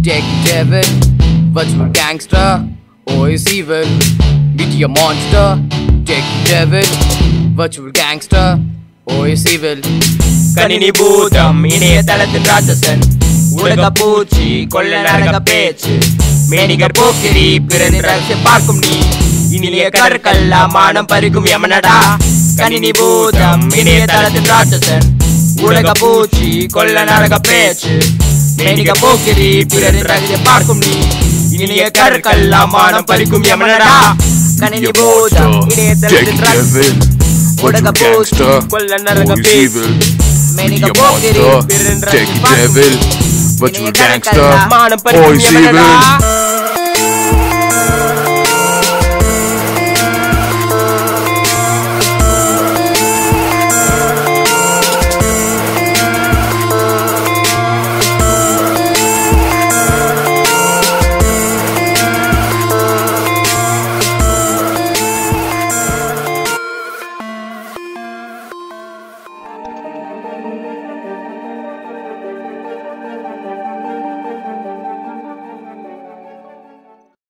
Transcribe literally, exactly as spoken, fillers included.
tech devil, virtual gangster, oh is evil. Meteor monster, tech devil, virtual gangster, oh is evil. Kanini Bootham, இணையதளத்தின் ராட்சசன், உலக பூச்சி கொள்ள நடக்க பேச்சு, மேனிகர் போக்கிரி பிறந்து ரகசியம் பார்க்கும் நீ, இனிய கற்கல்லா மானம் பறிக்கும் யமனடா. Kanini Bootham, இணையதளத்தின் ராட்சசன், உலக பூச்சி கொள்ள நடக்க பேச்சு, மேனிகர் போக்கிரி பிறந்து ரகசியம் பார்க்கும் நீ, இனிய கற்கல்லா மானம் பறிக்கும் யமனடா. Kanini Bootham, இணையதளத்தின் ராட்சசன், உலக பூச்சி கொள்ள நடக்க பேச்சு, மேனிகர் போக்கிரி பிறந்து ரகசியம் பார்க்கும் நீ, Virtual gangster, oh is evil.